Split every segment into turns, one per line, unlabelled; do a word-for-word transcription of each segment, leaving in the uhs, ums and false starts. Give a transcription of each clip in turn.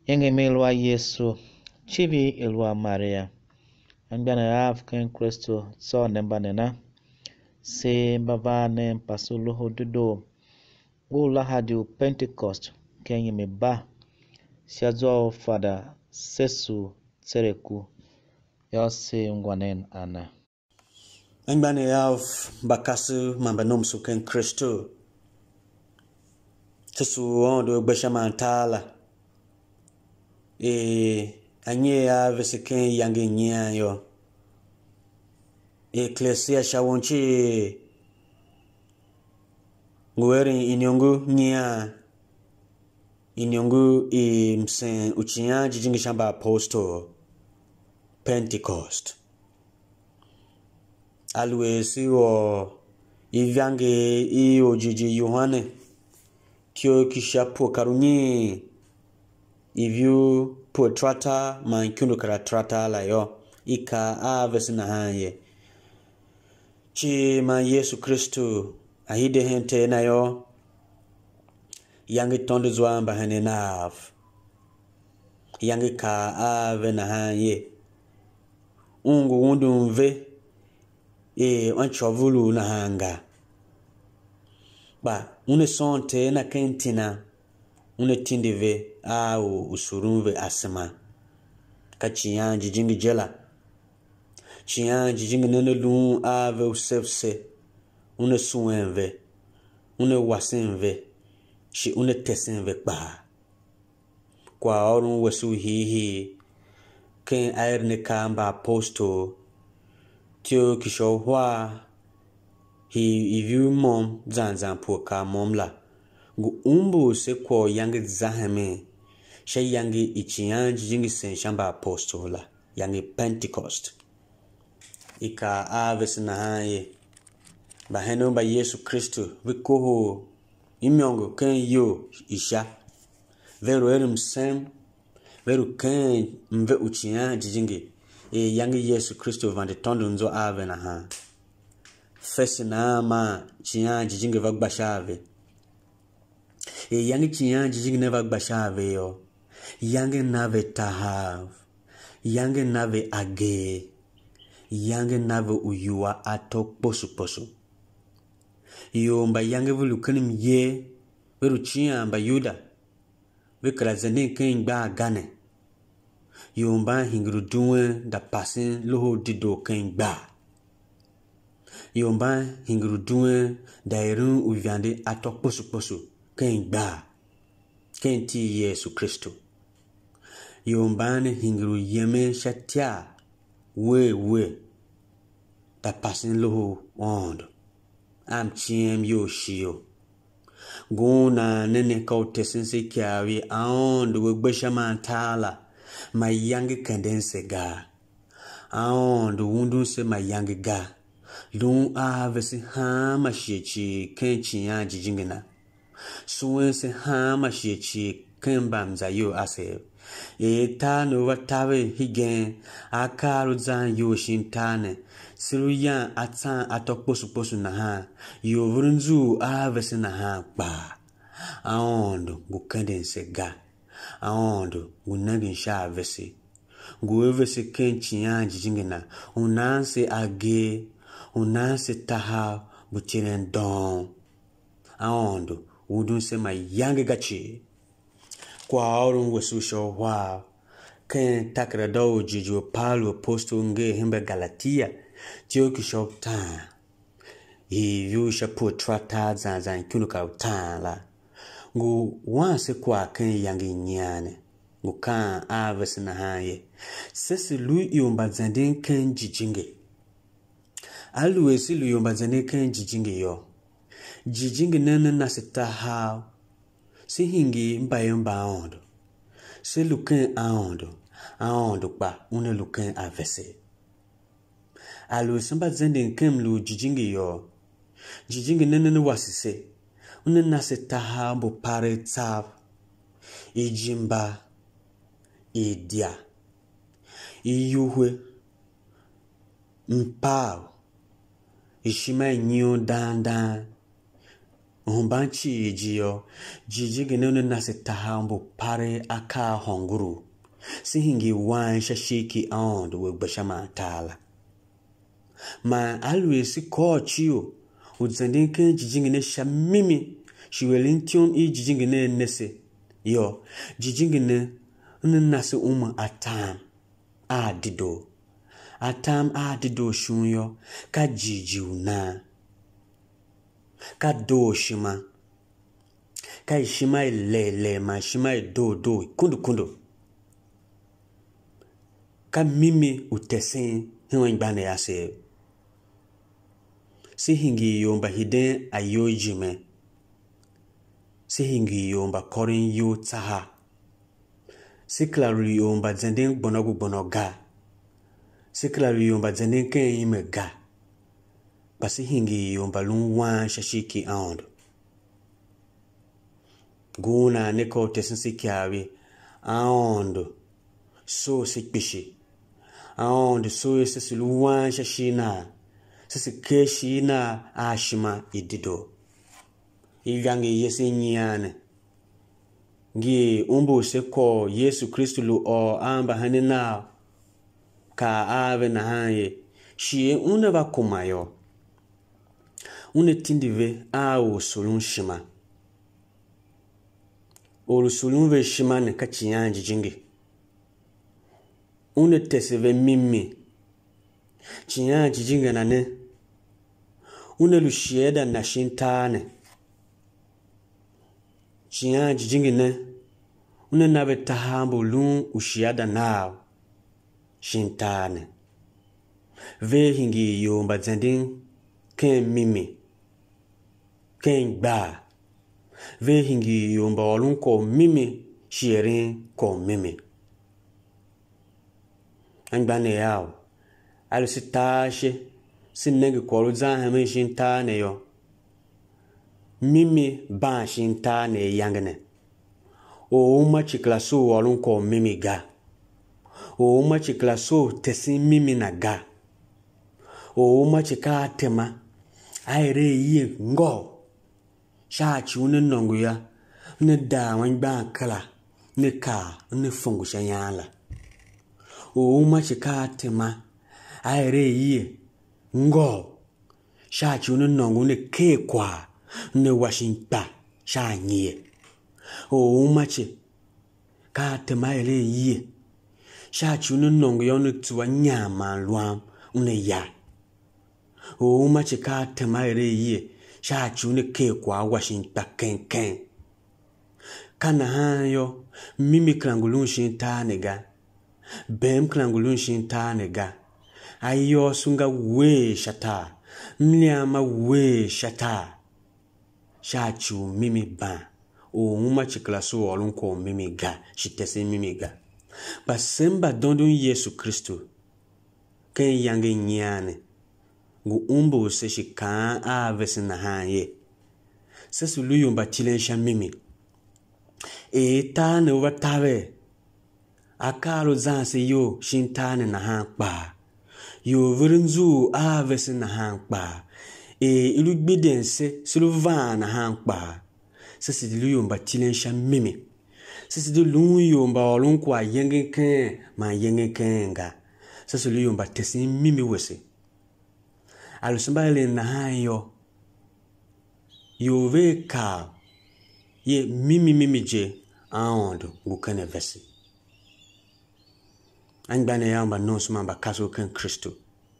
Yengemelwa Yesu, Chivi Ilwa Maria, Angbana African Christo, so Nembanena, Se Bavane Pasu Lohodedoo, U Lahadi Pentecost, Kenyame Ba, Sesugh Fada, Sesugh, Tsereku, Yose Ngwanen Ana.
Angbana yav Bakasu Mambanom Suken Christo, Tesu Ondo Beshamantala. E anye ya veseken yange nya yo Ecclesia shawonchi ngweri inyongu nya inyongu i msen uchinya jijingi shamba apostle Pentecost alwe siwo ivyange i ojiji Yohane kyo kishapo karunyi Ivyu po trata man kyundo kara trata la yo ika a vesina hanye chi ma Yesu Kristu ahide hente na yo yangi tondo zwamba hene nav yangi ka a vena hanye ungu wundu mve e wanchovulu na hanga ba une sonte na kentina une tindeve au usurumve asema kachiyanji jingi jela chiyanji jingi nene lu ave usefse une suenve une wasenve shi une tesenve ba kwa orun wesu hihi ken aerne kamba aposto tio kisho hwa hi ivu mom zanzan po ka momla gu umbu se kwa yangi zahame she yangi ichiyanji jingi sen shamba apostola yangi Pentecost ika aves na haye baheno ba Yesu Kristo vikoho imyongo ken yo isha veru erum sem veru ken mve uchiyanji jingi e yangi Yesu Kristo vande tondo nzo ave na ha fesi na ma chiyanji jingi vagbashave e yangi chiyanji jingi neva gbashave yo yange nave tahav yange nave age yange nave uyua atok posu posu yo mba yange vulu kanim ye veru chiya mba yuda vekra zene ken gba gane yo mba hingru duwe da pasin Lohodedoo ken gba yo mba hingru duwe da irun uvyande atok posu posu ken gba ken ti Yesu Kristo yombane hingru yeme shatia we we da pasin loho ondo am chiem yo shio guna nene kautesense kiawi aondo we beshamantala mayangi kandense ga aondo wundunse mayangi ga lun avesi hama shechi kenchi yanji jingina suwense hama shechi kembamza yo ase eta no watawe higen akaru zan yo shintane siruyan atan atokposu posu na ha yo vurunzu avesi na ha ba aondo gukendense ga aondo gunagin sha avesi guevesi kenchi yanji jingina unanse age unanse taha butiren don aondo udunse ma yange gachi kwa orun wesu sho wa ken takra do jijo palu aposto nge himbe Galatia tio kisho ta i yu shapo trata zanzan kunuka ta la ngu wanse kwa ken yange nyane ngu kan aves na haye sesi lu yomba zandin ken jijinge alu esi lu yomba zandin ken jijinge yo jijinge nene nasita ha si hingi mbayon ba ondo se luken aondo aondo pa une luken avese alu samba zendin kem lu jijingi yo jijingi nene wasise une nasita ha bo pare tsav ijimba idia iyuhwe mpao ishima nyo dandan Humbanchi jio, jijigene nasi tahambu pare aka honguru. Sihingi wan shashiki aond wegbashama tala. Ma alwe si ko chiyo, udzandinke jijingene shamimi, shiwelintion i jijingene nese. Yo, jijingene nasi uma atam, a dido. Atam a dido shunyo, ka jijiu na. Ka do shima. Ka shima le le ma shima do do kundu kundu. Ka mimi utesen hiwen bane yase. Si hingi yomba hiden ayo jime. Si hingi yomba korin yo taha. Si klari yomba zenden bonogu bonoga. Si klari yomba zenden ken yime ga. Basi hingi yomba lungwan shashiki aondo. Guna neko tesen si kiawi aondo. So si pishi. Aondo so sisi luwan shashina. Sisi keshina ashima idido. Igangi yesi nyane. Gi umbu seko Yesu Kristu lu o amba hanina. Ka ave na hanye. Shie uneva kumayo. Une tindive a o solun shima. O solun ve shima ne kachiyanji jingi. Une teseve mimi. Chiyanji jinga na ne. Une lushieda na shintane. Chiyanji jingi ne. Une nabe tahambu lun ushiada nao. Shintane. Ve hingi yomba zending. Ken mimi. Ken ba. Ve hingi yomba olun ko mimi. Shierin ko mimi. Angbane yao. Alu si tashe. Si negi kolu zahame shintane yo. Mimi ban shintane yangene. O uma chiklasu olun ko mimi ga. O uma chiklasu tesi mimi na ga. O uma chika tema. Aire ye ngo. Shachi une nongu ya. Ne da wangbaan kala. Ne ka. Ne fungu shanyala. O uma chika tema. Aire ye ngo. Shachi une nongu ne ke kwa. Ne washingpa. Shanye. O uma chika tema aire ye. Shachi une nongu ya une tuwa nyama luam. Une ya. O uma chika tema aire ye. Shachi une ke kwa washingpa ken ken. Kana hanyo. Mimi klangulun shintane ga. Bem klangulun shintane ga. Ayo sunga we shata. Mnyama we shata. Shachu mimi ba. O uma chiklasu olunko mimi ga. Shitese mimi ga. Basemba dondun Yesu Kristu. Ken yange nyane. Gu umbu se shikan a vesi na hanye. Sesu luyumba chilensha mimi. E ta ne watawe. Akalo zanse yo shintane na hankpa. Yo virinzu a vesi na hankpa. E ilu gbidense silu van na hankpa. Sesi di luyumba chilensha mimi. Sesi di luyumba olunkwa yengen ken ma yengen kenga. Sesi luyumba tesi mimi wese. Alusumba ele na hayo. Yo ve ka. Ye mimi mimi je. Aondo gukene vesi. Angbane yamba nonsuma mba kaso ken Kristo.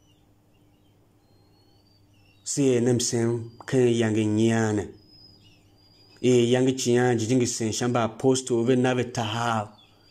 Siye nemsem ken yange nyane. E yange chiyanji jingi sen shamba aposto ve nave tahav.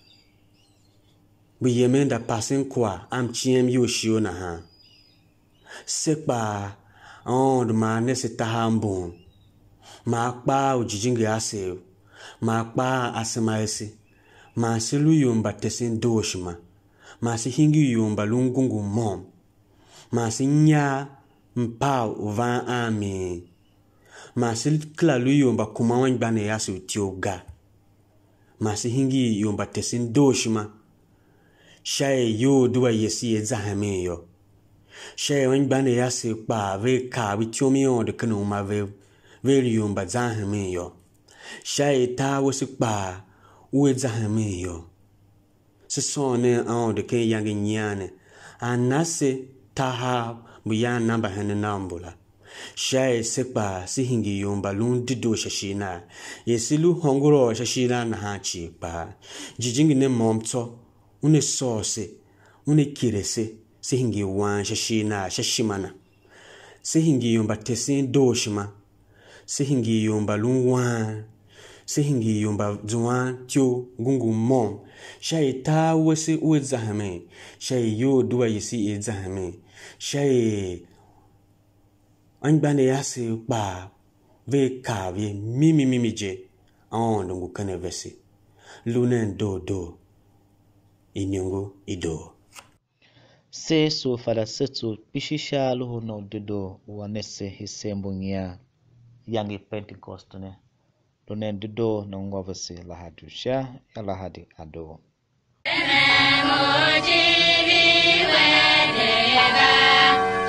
Bu yemenda pasen kwa am chiem yoshio na ha. Sekba aondo ma nese tahambun. Ma akpa ujijingi asev. Ma akpa asema esi. Ma silu yomba tesen doshima. Ma si hingi yomba lungungu mom. Ma si nya mpao uvan ami. Ma si kla lu yomba kumawan bane yasu tioga. Ma si hingi yomba tesen doshima. Shaye yo duwa yesi ye zahame yo. Shaye wan bane yasu pa ve ka witiomi yon de kanu ma ve. Very young but Zahame yo. Shay ta was a bar with Zahame yo. Sesone on the K young Yane. And Nase Taha Buyan number and Nambula. Shay Sepa Sihingi Yum Balloon Dido Shashina. Yesilu Hongoro Shashina Nahachi Pa. Jijing ne momto. Une sauce. Une kirese. Sihingi wan Shashina Shashimana. Sihingi Yum Batesin Doshima. Sihingi Yum Balloon wan. Sihingi Yum Bazuan Tio Gungu Mom. Shay ta wasi with Zahame. Shay yo do I see it Zahame. Shay Anbane yasi ba ve ka ve mimi mimi je on dongo kanevesi. Lunen do do. Inyongo ido.
Sesugh Fada Sesugh Pishisha Lohodedoo wanese hisembungia yangi Pentecost ne. Lunen do no ngwavesi Lahadi sha ya Lahadi ado.
Emoji we